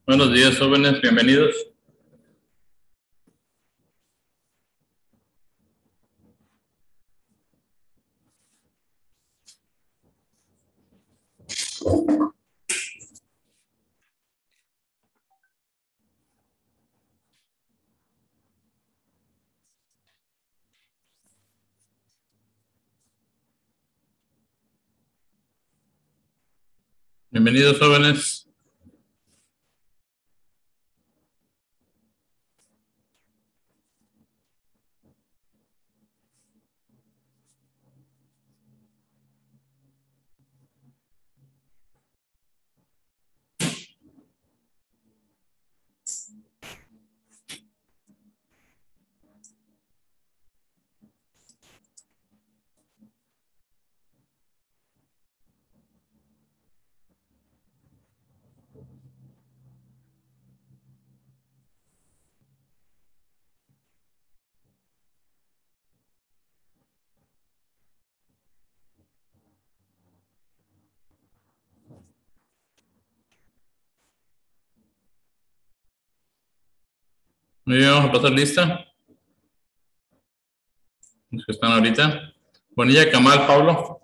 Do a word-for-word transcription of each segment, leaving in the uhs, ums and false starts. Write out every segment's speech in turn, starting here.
Buenos días, jóvenes, bienvenidos. Bienvenidos, jóvenes. Muy bien, vamos a pasar lista. Los que están ahorita. Bonilla, Camal, Pablo.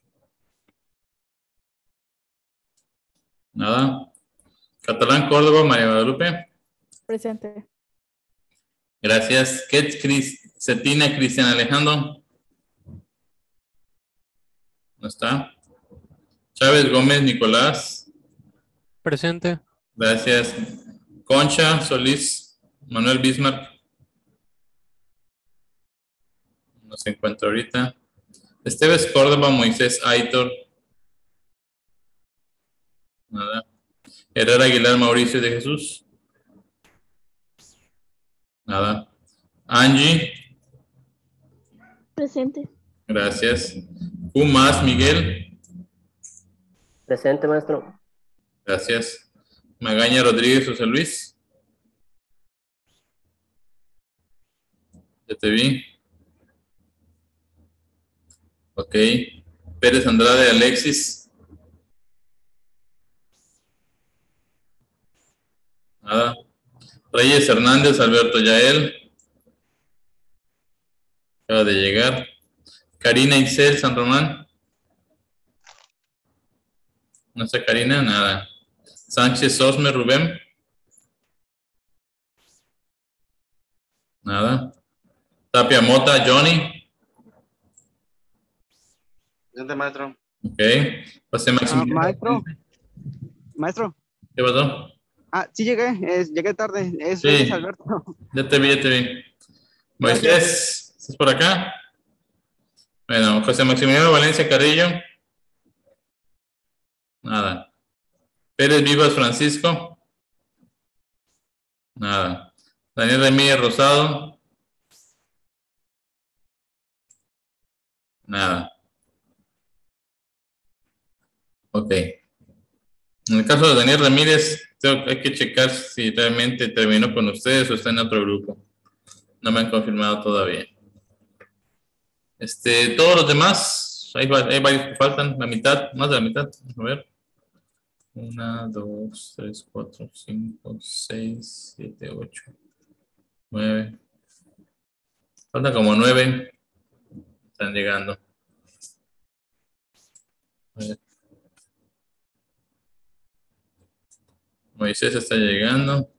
Nada. Catalán, Córdoba, María Guadalupe. Presente. Gracias. Ketch, Cris, Cetina, Cristian Alejandro. No está. Chávez, Gómez, Nicolás. Presente. Gracias. Concha, Solís, Manuel Bismarck. No se encuentra ahorita. Esteves, Córdoba, Moisés, Aitor. Nada. Herrera, Aguilar, Mauricio de Jesús. Nada. Angie. Presente. Gracias. U más, Miguel. Presente, maestro. Gracias. Magaña Rodríguez, José Luis. Ya te vi. Ok. Pérez Andrade, Alexis. Nada. Reyes Hernández, Alberto Yael. Acaba de llegar. Karina Isel, San Román. No está Karina, nada. Sánchez Osme, Rubén. Nada. Tapia Mota, Johnny. Presente, maestro. Ok. José Maximiliano. Ah, maestro. Maestro. ¿Qué pasó? Ah, sí llegué, es, llegué tarde. Es Sí. Reyes Alberto. Ya te vi, ya te vi. Moisés, ¿estás por acá? Bueno, José Maximiliano Valencia Carrillo. Nada. Pérez Vivas Francisco. Nada. Daniel Ramírez Rosado. Nada. Ok. En el caso de Daniel Ramírez, tengo, hay que checar si realmente terminó con ustedes o está en otro grupo. No me han confirmado todavía. Este, todos los demás, hay, hay varios que faltan, la mitad, más de la mitad. A ver. Una, dos, tres, cuatro, cinco, seis, siete, ocho, nueve. Faltan como nueve. Están llegando. A ver. Moisés está llegando.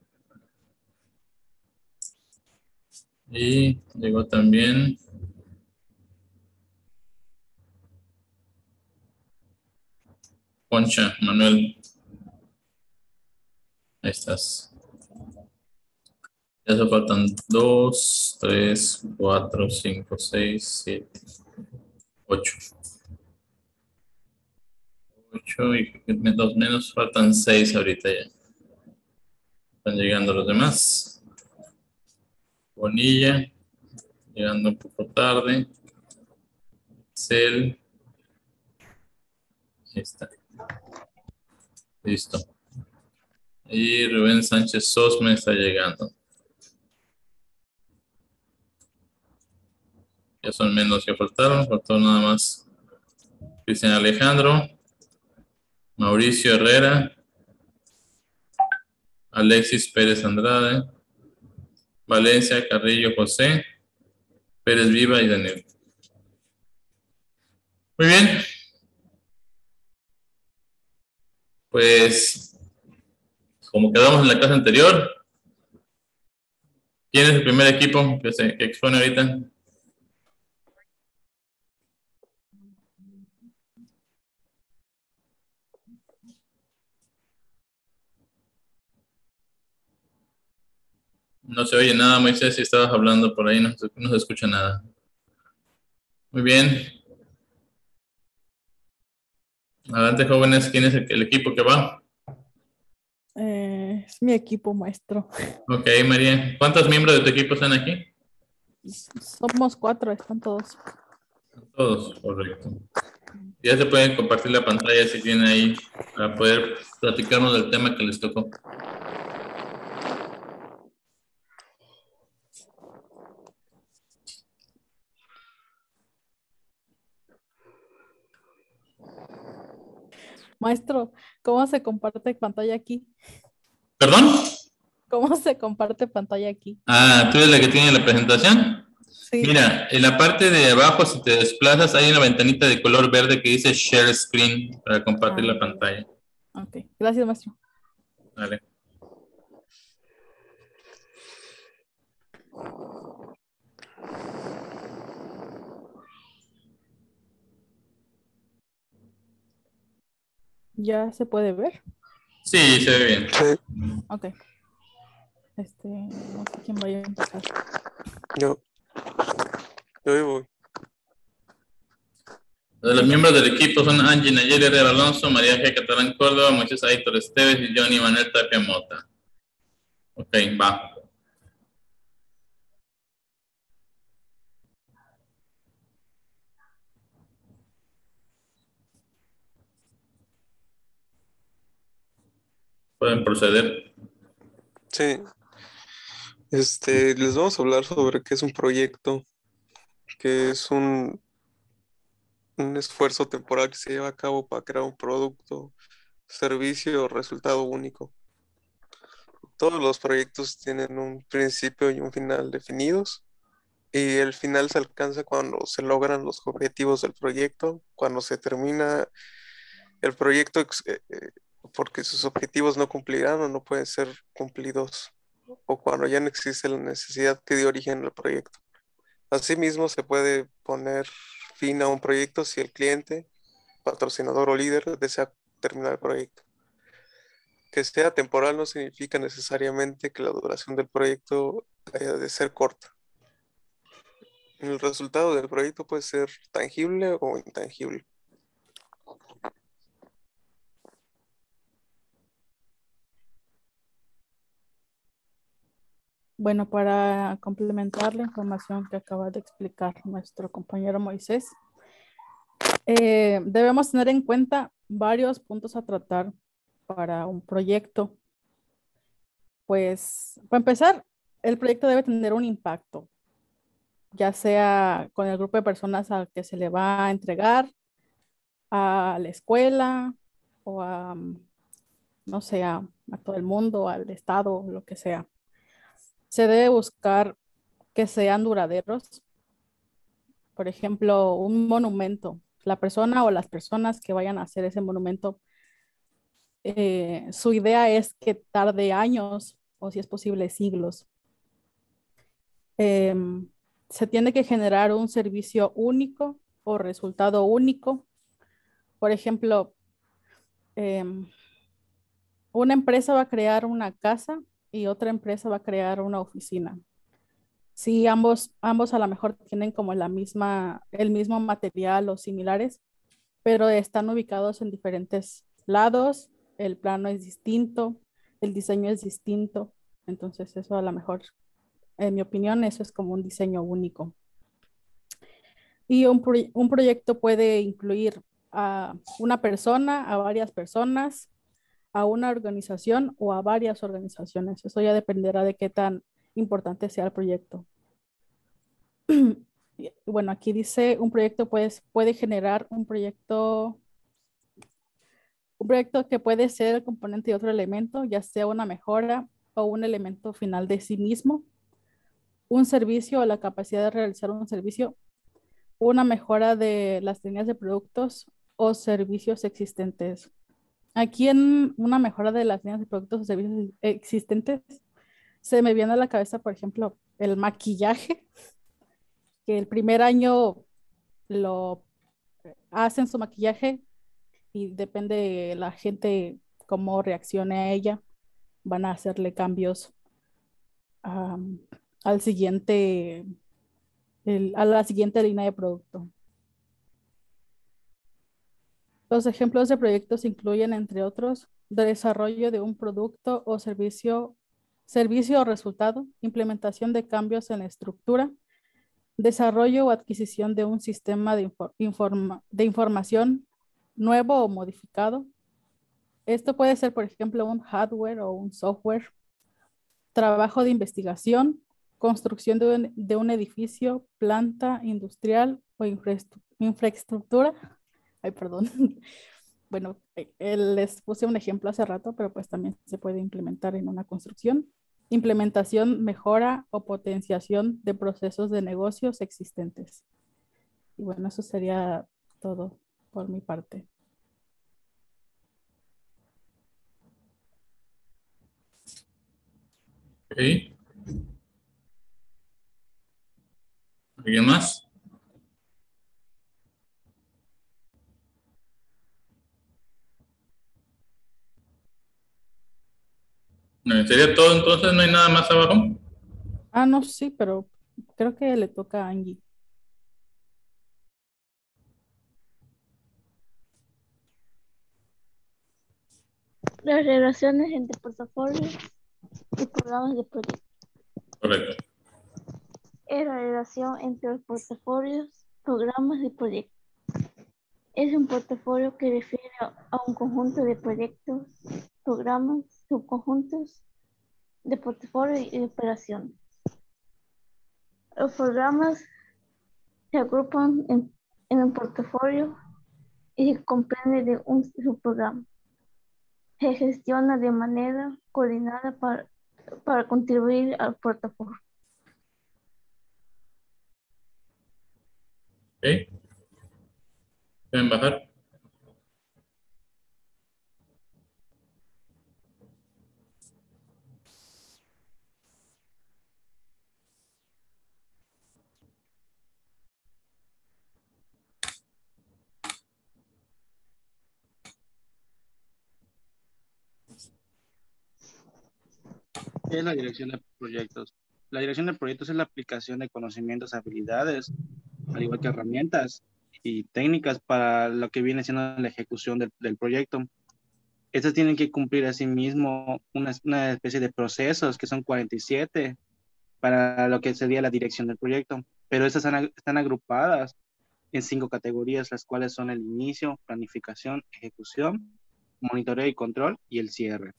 Y llegó también. Concha, Manuel. Ahí estás. Ya se faltan dos, tres, cuatro, cinco, seis, siete, ocho. Ocho y dos menos, faltan seis ahorita ya. Están llegando los demás. Bonilla, llegando un poco tarde. Cel. Ahí está. Listo. Y Rubén Sánchez Sosme está llegando. Ya son menos que faltaron. Faltó nada más Cristian Alejandro. Mauricio Herrera. Alexis Pérez Andrade, Valencia Carrillo José, Pérez Viva y Daniel. Muy bien. Pues, como quedamos en la clase anterior, ¿quién es el primer equipo que se que expone ahorita? No se oye nada, Moisés, si estabas hablando por ahí, no, se- no se escucha nada. Muy bien. Adelante, jóvenes, ¿quién es el, el equipo que va? Eh, es mi equipo, maestro. Ok, María. ¿Cuántos miembros de tu equipo están aquí? Somos cuatro, están todos. Todos, correcto. Ya se pueden compartir la pantalla si tienen ahí para poder platicarnos del tema que les tocó. Maestro, ¿cómo se comparte pantalla aquí? ¿Perdón? ¿Cómo se comparte pantalla aquí? Ah, ¿tú eres la que tiene la presentación? Sí. Mira, en la parte de abajo, si te desplazas, hay una ventanita de color verde que dice Share Screen para compartir Ah, la pantalla. ok, gracias, maestro. Vale. ¿Ya se puede ver? Sí, se ve bien. Sí, Ok. Este, no sé quién vaya a empezar. yo. Yo ahí voy. Los miembros del equipo son Angie Nayeli Herrera Alonso, María G. Catalán Córdoba, Moisés Aitor Esteves y Johnny Manuel Tapia Mota. Ok, va. Pueden proceder. Sí. Este, les vamos a hablar sobre qué es un proyecto, que es un, un esfuerzo temporal que se lleva a cabo para crear un producto, servicio o resultado único. Todos los proyectos tienen un principio y un final definidos, y el final se alcanza cuando se logran los objetivos del proyecto, cuando se termina el proyecto, ex- eh, eh, porque sus objetivos no cumplirán o no pueden ser cumplidos, o cuando ya no existe la necesidad que dio origen al proyecto. Asimismo, se puede poner fin a un proyecto si el cliente, patrocinador o líder desea terminar el proyecto. Que sea temporal no significa necesariamente que la duración del proyecto haya de ser corta. El resultado del proyecto puede ser tangible o intangible. Bueno, para complementar la información que acaba de explicar nuestro compañero Moisés, eh, debemos tener en cuenta varios puntos a tratar para un proyecto. Pues, para empezar, el proyecto debe tener un impacto, ya sea con el grupo de personas al que se le va a entregar, a la escuela o a, no sé, a, a todo el mundo, al estado, lo que sea. Se debe buscar que sean duraderos. Por ejemplo, un monumento. La persona o las personas que vayan a hacer ese monumento, eh, su idea es que tarde años o si es posible siglos. Em, se tiene que generar un servicio único o resultado único. Por ejemplo, em, una empresa va a crear una casa y otra empresa va a crear una oficina. Si ambos, ambos a lo mejor tienen como la misma, el mismo material o similares, pero están ubicados en diferentes lados, el plano es distinto, el diseño es distinto, entonces eso a lo mejor, en mi opinión, eso es como un diseño único. Y un, pro un proyecto puede incluir a una persona, a varias personas, a una organización o a varias organizaciones. Eso ya dependerá de qué tan importante sea el proyecto. Bueno, aquí dice un proyecto pues, puede generar un proyecto, Un proyecto que puede ser el componente de otro elemento, ya sea una mejora o un elemento final de sí mismo, un servicio o la capacidad de realizar un servicio, una mejora de las líneas de productos o servicios existentes. Aquí en una mejora de las líneas de productos o servicios existentes, se me viene a la cabeza, por ejemplo, el maquillaje, que el primer año lo hacen su maquillaje y depende de la gente cómo reaccione a ella, van a hacerle cambios um, al siguiente, el, a la siguiente línea de producto. Los ejemplos de proyectos incluyen, entre otros, desarrollo de un producto o servicio, servicio o resultado, implementación de cambios en la estructura, desarrollo o adquisición de un sistema de, infor informa de información nuevo o modificado. Esto puede ser, por ejemplo, un hardware o un software, trabajo de investigación, construcción de un, de un edificio, planta industrial o infraestru infraestructura. Ay, perdón. Bueno, eh, les puse un ejemplo hace rato, pero pues también se puede implementar en una construcción. Implementación, mejora o potenciación de procesos de negocios existentes. Y bueno, eso sería todo por mi parte. Ok. ¿Alguien más? No, ¿sería todo entonces? ¿No hay nada más abajo? Ah, no, sí, pero creo que le toca a Angie. Las relaciones entre portafolios y programas de proyecto. Correcto. Es la relación entre los portafolios, programas y proyectos. Es un portafolio que refiere a un conjunto de proyectos, programas, subconjuntos de portafolio y de operaciones. Los programas se agrupan en, en un portafolio y se comprende de un subprograma. Se gestiona de manera coordinada para, para contribuir al portafolio. Ok. ¿Pueden bajar? ¿Qué es la dirección de proyectos? La dirección de proyectos es la aplicación de conocimientos, habilidades, al igual que herramientas y técnicas para lo que viene siendo la ejecución del, del proyecto. Estas tienen que cumplir asimismo una, una especie de procesos que son cuarenta y siete para lo que sería la dirección del proyecto, pero estas están, están agrupadas en cinco categorías, las cuales son el inicio, planificación, ejecución, monitoreo y control y el cierre.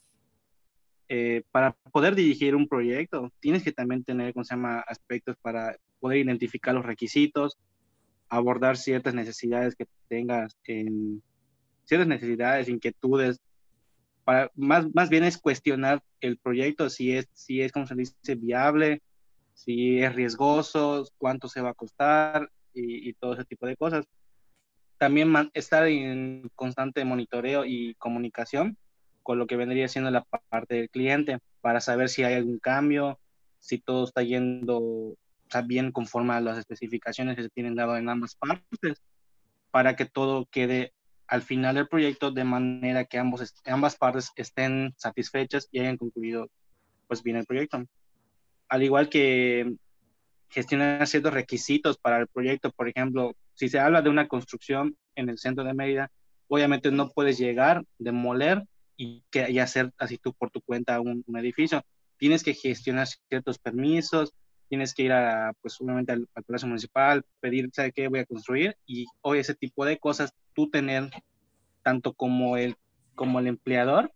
Eh, para poder dirigir un proyecto, tienes que también tener, ¿cómo se llama?, aspectos para poder identificar los requisitos, abordar ciertas necesidades que tengas, en, ciertas necesidades, inquietudes. Para, más, más bien es cuestionar el proyecto, si es, si es, como se dice, viable, si es riesgoso, cuánto se va a costar y, y todo ese tipo de cosas. También man, estar en constante monitoreo y comunicación con lo que vendría siendo la parte del cliente para saber si hay algún cambio, si todo está yendo, o sea, bien conforme a las especificaciones que se tienen dado en ambas partes, para que todo quede al final del proyecto de manera que ambos, ambas partes estén satisfechas y hayan concluido pues bien el proyecto. Al igual que gestionar ciertos requisitos para el proyecto, por ejemplo, si se habla de una construcción en el centro de Mérida, obviamente no puedes llegar, demoler y, que, y hacer así tú por tu cuenta un, un edificio. Tienes que gestionar ciertos permisos, tienes que ir a, pues obviamente al, al Palacio Municipal, pedir, ¿sabe qué voy a construir? Y hoy ese tipo de cosas, tú tener, tanto como el, como el empleador,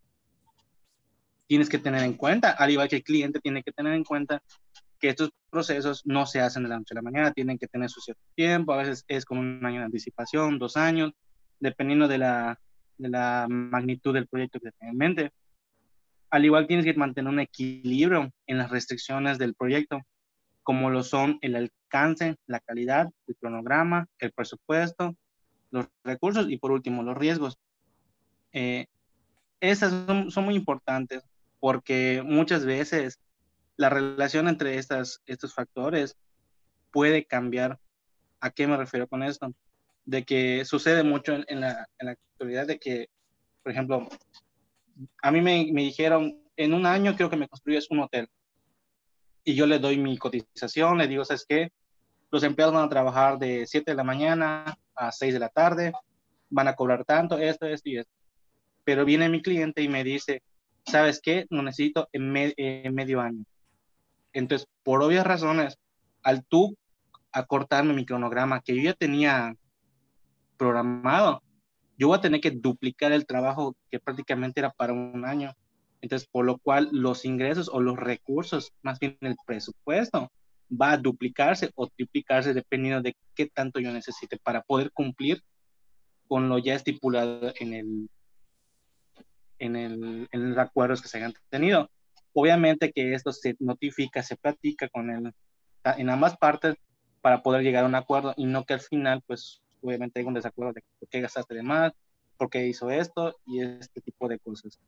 tienes que tener en cuenta, al igual que el cliente tiene que tener en cuenta que estos procesos no se hacen de la noche a la mañana, tienen que tener su cierto tiempo, a veces es con un año de anticipación, dos años, dependiendo de la, de la magnitud del proyecto que tienes en mente. Al igual tienes que mantener un equilibrio en las restricciones del proyecto, como lo son el alcance, la calidad, el cronograma, el presupuesto, los recursos y por último los riesgos. Eh, esas son, son muy importantes porque muchas veces la relación entre estas, estos factores puede cambiar. ¿A qué me refiero con esto? De que sucede mucho en, en, la, en la actualidad de que, por ejemplo, a mí me, me dijeron, en un año creo que me construyes un hotel. Y yo le doy mi cotización, le digo, ¿sabes qué? Los empleados van a trabajar de siete de la mañana a seis de la tarde, van a cobrar tanto, esto, esto y esto. Pero viene mi cliente y me dice, ¿sabes qué? Lo necesito en, me, en medio año. Entonces, por obvias razones, al tú acortarme mi cronograma que yo ya tenía programado, yo voy a tener que duplicar el trabajo que prácticamente era para un año. Entonces, por lo cual los ingresos o los recursos, más bien el presupuesto, va a duplicarse o triplicarse dependiendo de qué tanto yo necesite para poder cumplir con lo ya estipulado en el en, el, en los acuerdos que se hayan tenido. Obviamente que esto se notifica, se platica con el, en ambas partes para poder llegar a un acuerdo y no que al final, pues, obviamente hay un desacuerdo de por qué gastaste de más, por qué hizo esto y este tipo de cosas.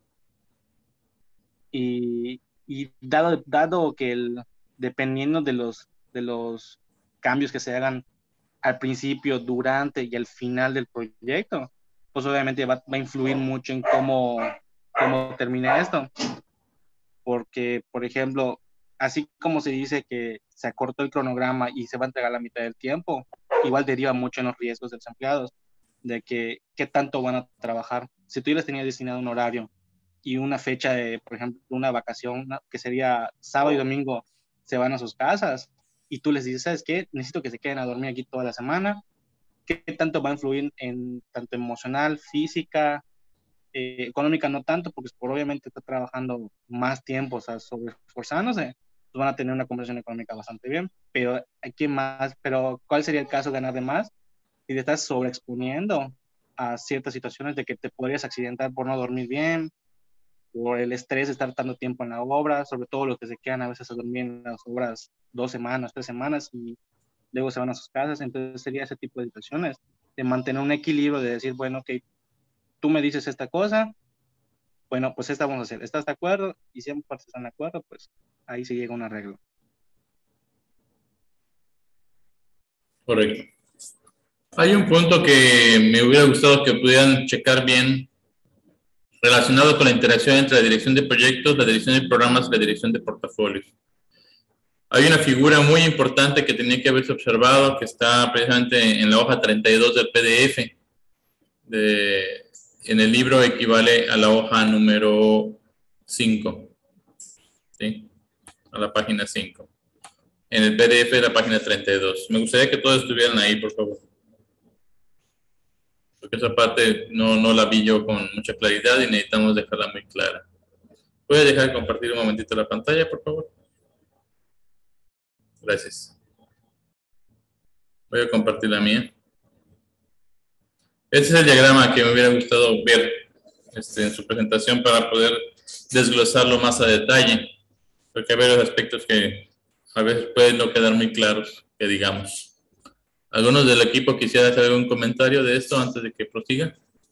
Y, y dado, dado que el, dependiendo de los, de los cambios que se hagan al principio, durante y al final del proyecto, pues obviamente va, va a influir mucho en cómo, cómo termine esto. Porque, por ejemplo, así como se dice que se acortó el cronograma y se va a entregar la mitad del tiempo, igual deriva mucho en los riesgos de los empleados, de que qué tanto van a trabajar. Si tú ya les tenías destinado un horario y una fecha de, por ejemplo, una vacación, que sería sábado y domingo, se van a sus casas, y tú les dices, ¿sabes qué? Necesito que se queden a dormir aquí toda la semana. ¿Qué tanto va a influir en tanto emocional, física, eh, económica? No tanto, porque por obviamente está trabajando más tiempo, o sea, sobreesforzándose, pues van a tener una conversión económica bastante bien, pero aquí más, pero ¿cuál sería el caso de ganar de más? Si te estás sobreexponiendo a ciertas situaciones de que te podrías accidentar por no dormir bien, por el estrés de estar tanto tiempo en la obra, sobre todo los que se quedan a veces a dormir en las obras dos semanas, tres semanas y luego se van a sus casas. Entonces sería ese tipo de situaciones, de mantener un equilibrio, de decir, bueno, ok, tú me dices esta cosa, bueno, pues esta vamos a hacer, ¿estás de acuerdo? Y si ambas partes están de acuerdo, pues ahí se llega a un arreglo. Correcto. Hay un punto que me hubiera gustado que pudieran checar bien, relacionado con la interacción entre la dirección de proyectos, la dirección de programas y la dirección de portafolios. Hay una figura muy importante que tenía que haberse observado, que está precisamente en la hoja treinta y dos del P D F. De, en el libro equivale a la hoja número cinco, ¿sí? A la página cinco. En el P D F de la página treinta y dos. Me gustaría que todos estuvieran ahí, por favor. Porque esa parte no, no la vi yo con mucha claridad y necesitamos dejarla muy clara. ¿Puede dejar de compartir un momentito la pantalla, por favor? Gracias. Voy a compartir la mía. Este es el diagrama que me hubiera gustado ver este, en su presentación para poder desglosarlo más a detalle. Porque hay varios aspectos que a veces pueden no quedar muy claros, que digamos. ¿Algunos del equipo quisiera hacer algún comentario de esto antes de que prosiga?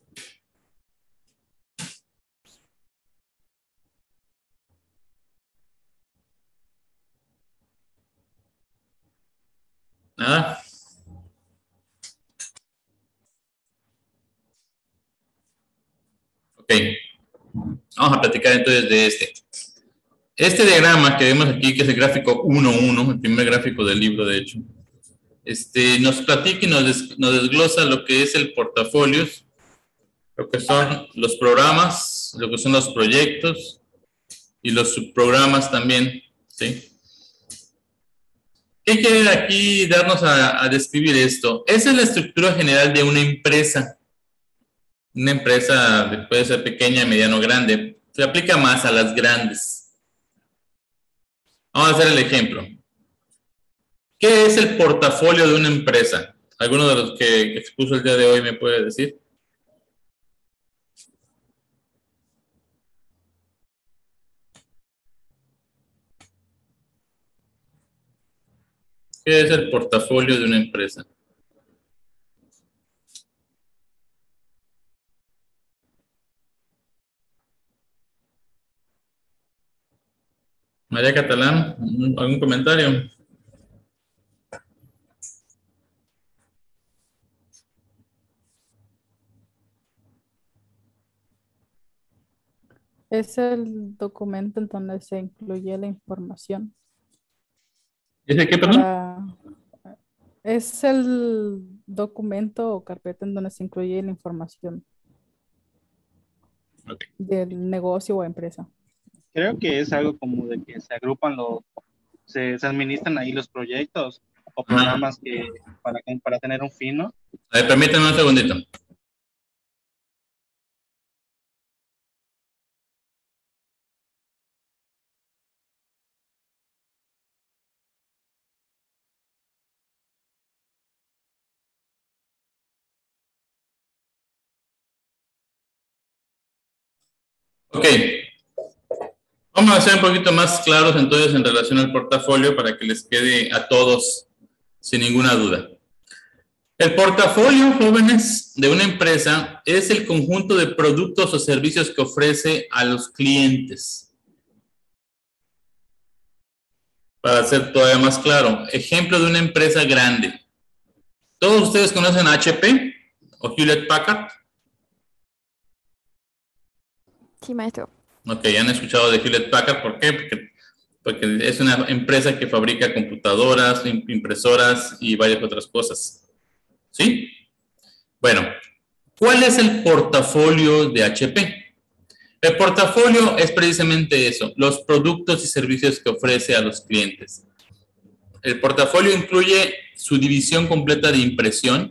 ¿Nada? Ok. Vamos a platicar entonces de este. Este diagrama que vemos aquí, que es el gráfico uno uno, el primer gráfico del libro, de hecho, este, nos platica y nos, des, nos desglosa lo que es el portafolio, lo que son los programas, lo que son los proyectos y los subprogramas también, ¿sí? ¿Qué quiere aquí darnos a, a describir esto? Esa es la estructura general de una empresa. Una empresa puede ser pequeña, mediana o grande. Se aplica más a las grandes. Vamos a hacer el ejemplo. ¿Qué es el portafolio de una empresa? ¿Alguno de los que expuso el día de hoy me puede decir? ¿Qué es el portafolio de una empresa? María Catalán, ¿algún comentario? Es el documento en donde se incluye la información. ¿Es de qué, perdón? Para- es el documento o carpeta en donde se incluye la información Ok. del negocio o empresa. Creo que es algo como de que se agrupan los, se, se administran ahí los proyectos o programas que para, para tener un fin, ¿no? A ver, permítanme un segundito. Ok. Vamos a ser un poquito más claros entonces en relación al portafolio para que les quede a todos sin ninguna duda. El portafolio, jóvenes, de una empresa es el conjunto de productos o servicios que ofrece a los clientes. Para ser todavía más claro, ejemplo de una empresa grande. ¿Todos ustedes conocen H P o Hewlett Packard? Sí, maestro. Ok, ya han escuchado de Hewlett Packard. ¿Por qué? Porque, porque es una empresa que fabrica computadoras, impresoras y varias otras cosas. ¿Sí? Bueno, ¿cuál es el portafolio de H P? El portafolio es precisamente eso, los productos y servicios que ofrece a los clientes. El portafolio incluye su división completa de impresión,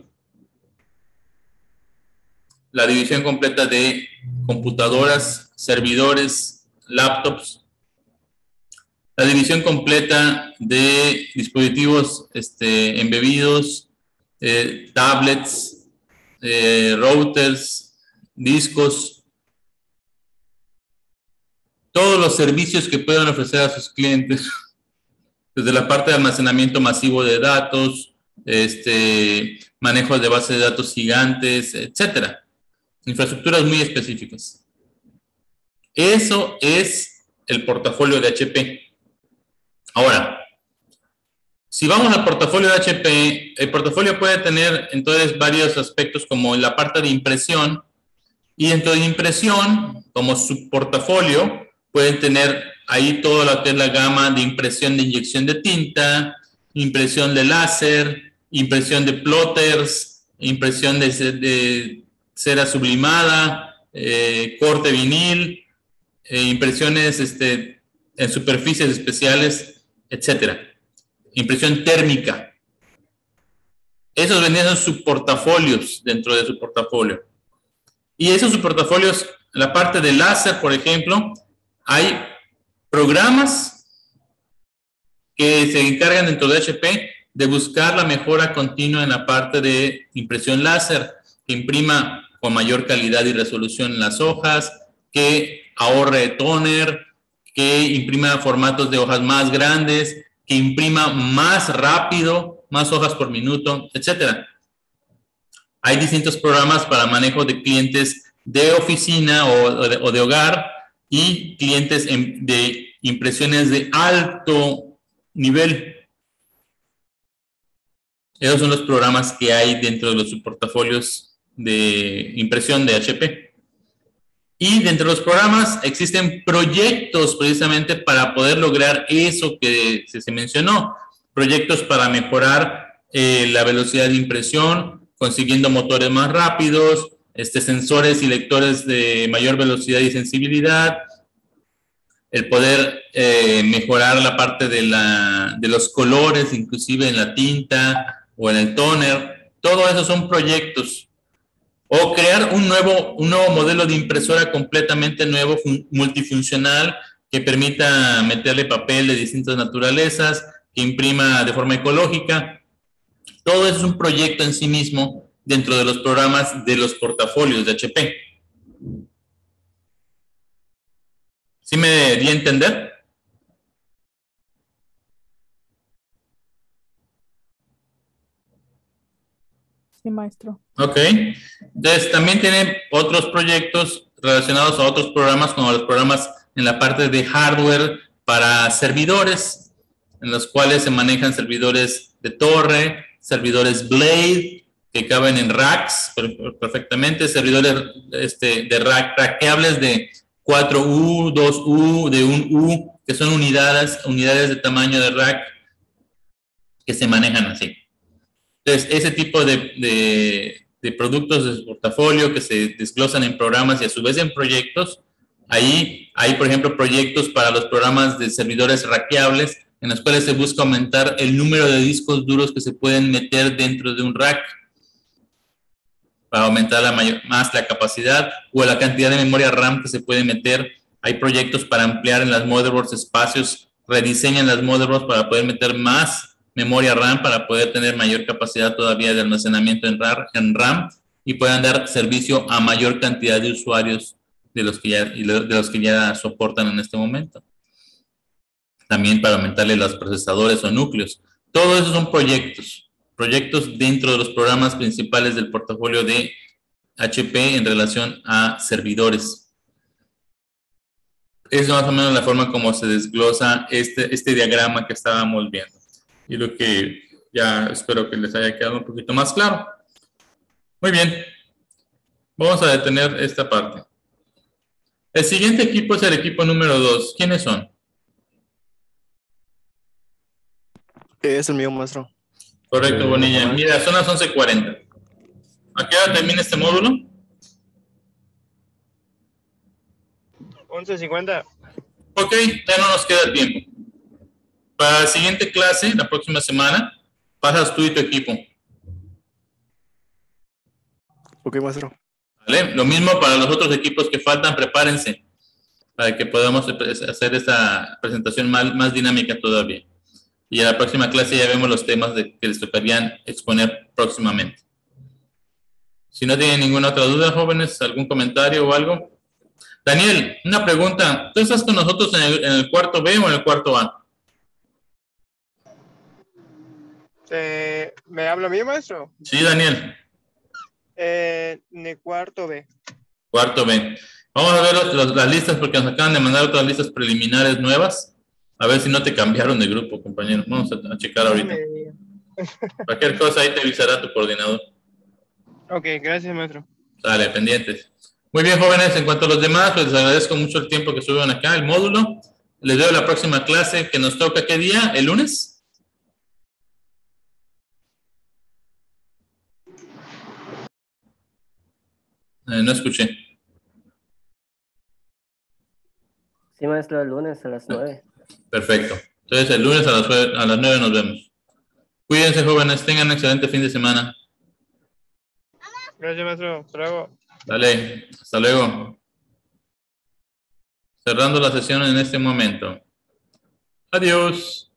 la división completa de computadoras, servidores, laptops, la división completa de dispositivos este, embebidos, eh, tablets, eh, routers, discos, todos los servicios que puedan ofrecer a sus clientes, desde la parte de almacenamiento masivo de datos, este, manejo de bases de datos gigantes, etcétera. Infraestructuras muy específicas. Eso es el portafolio de H P. Ahora, si vamos al portafolio de H P, el portafolio puede tener entonces varios aspectos como la parte de impresión, y dentro de impresión, como subportafolio, pueden tener ahí toda lo que es la gama de impresión de inyección de tinta, impresión de láser, impresión de plotters, impresión de, de cera sublimada, eh, corte vinil, eh, impresiones este, en superficies especiales, etcétera. Impresión térmica. Esos vendrían a sus subportafolios dentro de su portafolio. Y esos subportafolios, en la parte de láser, por ejemplo, hay programas que se encargan dentro de H P de buscar la mejora continua en la parte de impresión láser, que imprima con mayor calidad y resolución en las hojas, que ahorre toner, que imprima formatos de hojas más grandes, que imprima más rápido, más hojas por minuto, etcétera. Hay distintos programas para manejo de clientes de oficina o, o, de, o de hogar y clientes en, de impresiones de alto nivel. Esos son los programas que hay dentro de los subportafolios de impresión de H P. Y dentro de los programas existen proyectos precisamente para poder lograr eso que se, se mencionó. Proyectos para mejorar eh, la velocidad de impresión, consiguiendo motores más rápidos, este, sensores y lectores de mayor velocidad y sensibilidad, el poder eh, mejorar la parte de, la, de los colores, inclusive en la tinta o en el toner. Todo eso son proyectos. O crear un nuevo, un nuevo modelo de impresora completamente nuevo, multifuncional, que permita meterle papel de distintas naturalezas, que imprima de forma ecológica. Todo eso es un proyecto en sí mismo dentro de los programas de los portafolios de H P. ¿Sí me di a entender? Sí, maestro. Ok. Entonces, también tiene otros proyectos relacionados a otros programas, como los programas en la parte de hardware para servidores, en los cuales se manejan servidores de torre, servidores Blade, que caben en racks perfectamente, servidores este, de rack, rackeables de cuatro U, dos U, de un U, que son unidades, unidades de tamaño de rack que se manejan así. Entonces, ese tipo de, de, de productos de su portafolio que se desglosan en programas y a su vez en proyectos, ahí hay, por ejemplo, proyectos para los programas de servidores rackeables, en los cuales se busca aumentar el número de discos duros que se pueden meter dentro de un rack para aumentar la mayor, más la capacidad o la cantidad de memoria RAM que se puede meter. Hay proyectos para ampliar en las motherboards espacios, rediseñan las motherboards para poder meter más memoria RAM, para poder tener mayor capacidad todavía de almacenamiento en RAM y puedan dar servicio a mayor cantidad de usuarios de los que ya, de los que ya soportan en este momento. También para aumentarle los procesadores o núcleos. Todo eso son proyectos. Proyectos dentro de los programas principales del portafolio de H P en relación a servidores. Es más o menos la forma como se desglosa este, este diagrama que estábamos viendo. Y lo que ya espero que les haya quedado un poquito más claro. Muy bien. Vamos a detener esta parte. El siguiente equipo es el equipo número dos. ¿Quiénes son? Es el mío, maestro. Correcto, Bonilla. Mira, son las once cuarenta. ¿A qué hora termina este módulo? once cincuenta. Ok, ya no nos queda tiempo. Para la siguiente clase, la próxima semana, pasas tú y tu equipo. Ok, maestro. ¿Vale? Lo mismo para los otros equipos que faltan, prepárense para que podamos hacer esta presentación más, más dinámica todavía. Y en la próxima clase ya vemos los temas de, que les tocarían exponer próximamente. Si no tienen ninguna otra duda, jóvenes, algún comentario o algo. Daniel, una pregunta. ¿Tú estás con nosotros en el, en el cuarto B o en el cuarto A? Eh, ¿Me habla a mí, maestro? Sí, Daniel. Eh, en el cuarto B. Cuarto B. Vamos a ver los, los, las listas porque nos acaban de mandar otras listas preliminares nuevas. A ver si no te cambiaron de grupo, compañero. Vamos a, a checar ahorita. Cualquier cosa ahí te avisará tu coordinador. Ok, gracias, maestro. Dale, pendientes. Muy bien, jóvenes. En cuanto a los demás, pues les agradezco mucho el tiempo que estuvieron acá, el módulo. Les veo la próxima clase que nos toca. ¿Qué día? ¿El lunes? Eh, no escuché. Sí, maestro, el lunes a las nueve. Perfecto. Entonces, el lunes a las, a las nueve nos vemos. Cuídense, jóvenes. Tengan un excelente fin de semana. Gracias, maestro. Hasta luego. Dale. Hasta luego. Cerrando la sesión en este momento. Adiós.